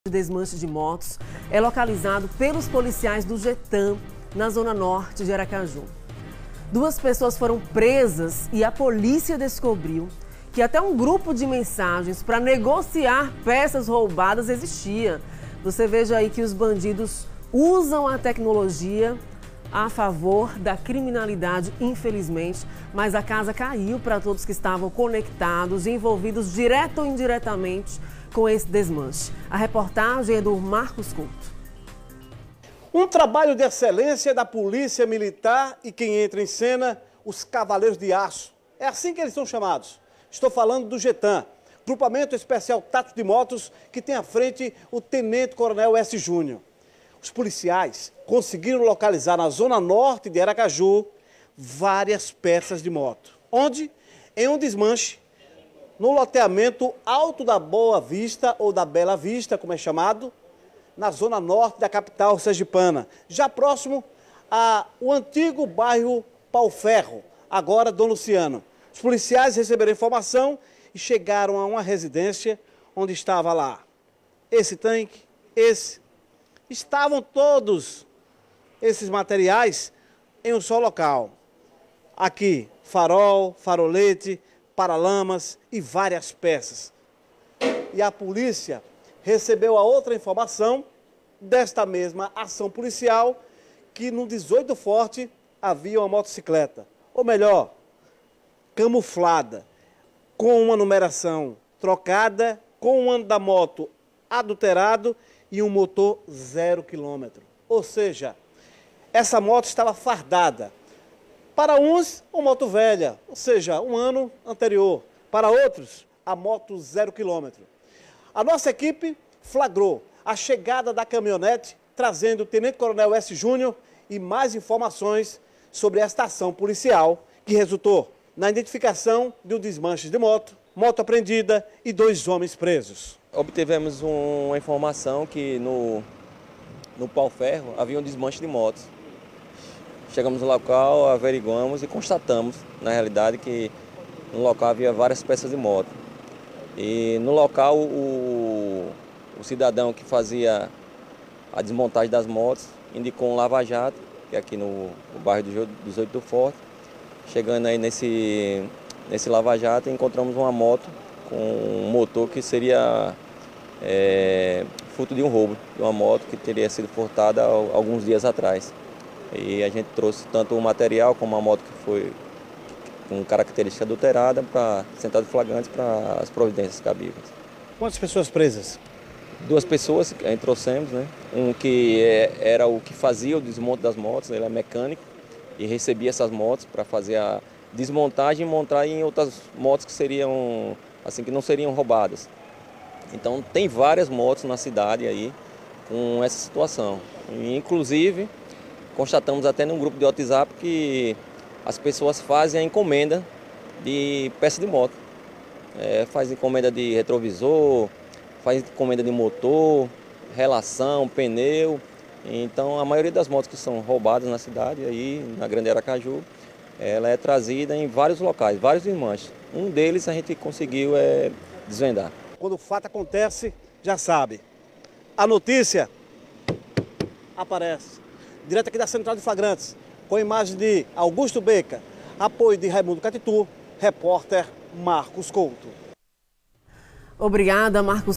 de desmanche de motos é localizado pelos policiais do Getã, na zona norte de Aracaju. 2 pessoas foram presas e a polícia descobriu que até um grupo de mensagens para negociar peças roubadas existia. Você veja aí que os bandidos usam a tecnologia a favor da criminalidade, infelizmente, mas a casa caiu para todos que estavam conectados e envolvidos direto ou indiretamente com esse desmanche. A reportagem é do Marcos Couto. Um trabalho de excelência da Polícia Militar e quem entra em cena, os Cavaleiros de Aço. É assim que eles são chamados. Estou falando do Getã, Grupamento Especial Tático de Motos, que tem à frente o Tenente Coronel S. Júnior. Os policiais conseguiram localizar na zona norte de Aracaju várias peças de moto. Onde? Em um desmanche, no loteamento Alto da Boa Vista, ou da Bela Vista, como é chamado, na zona norte da capital sergipana, já próximo ao antigo bairro Pau Ferro, agora Dom Luciano. Os policiais receberam informação e chegaram a uma residência onde estava lá esse tanque, estavam todos esses materiais em um só local. Aqui, farol, farolete, paralamas e várias peças. E a polícia recebeu a outra informação desta mesma ação policial, que no 18 Forte havia uma motocicleta, ou melhor, camuflada, com uma numeração trocada, com um ano da moto adulterado e um motor 0 km. Ou seja, essa moto estava fardada. Para uns, uma moto velha, ou seja, um ano anterior. Para outros, a moto 0 km. A nossa equipe flagrou a chegada da caminhonete, trazendo o Tenente Coronel S. Júnior e mais informações sobre esta ação policial, que resultou na identificação de um desmanche de moto, moto apreendida e 2 homens presos. Obtivemos uma informação que no Pau Ferro havia um desmanche de motos. Chegamos no local, averiguamos e constatamos, na realidade, que no local havia várias peças de moto. E no local, o cidadão que fazia a desmontagem das motos indicou um lava-jato, que é aqui no bairro do 18 Forte. Chegando aí nesse lava-jato, encontramos uma moto com um motor que seria fruto de um roubo, de uma moto que teria sido furtada alguns dias atrás. E a gente trouxe tanto o material como a moto que foi com característica adulterada para central de flagrantes para as providências cabíveis. Quantas pessoas presas? 2 pessoas que trouxemos, né? Um que era o que fazia o desmonte das motos, ele é mecânico e recebia essas motos para fazer a desmontagem e montar em outras motos que seriam assim, que não seriam roubadas. Então tem várias motos na cidade aí com essa situação. E, inclusive, constatamos até num grupo de WhatsApp que as pessoas fazem a encomenda de peça de moto. Faz encomenda de retrovisor, faz encomenda de motor, relação, pneu. Então a maioria das motos que são roubadas na cidade, aí na Grande Aracaju, ela é trazida em vários locais, vários desmanches. Um deles a gente conseguiu desvendar. Quando o fato acontece, já sabe, a notícia aparece. Direto aqui da Central de Flagrantes, com a imagem de Augusto Beca, apoio de Raimundo Catitu, repórter Marcos Couto. Obrigada, Marcos.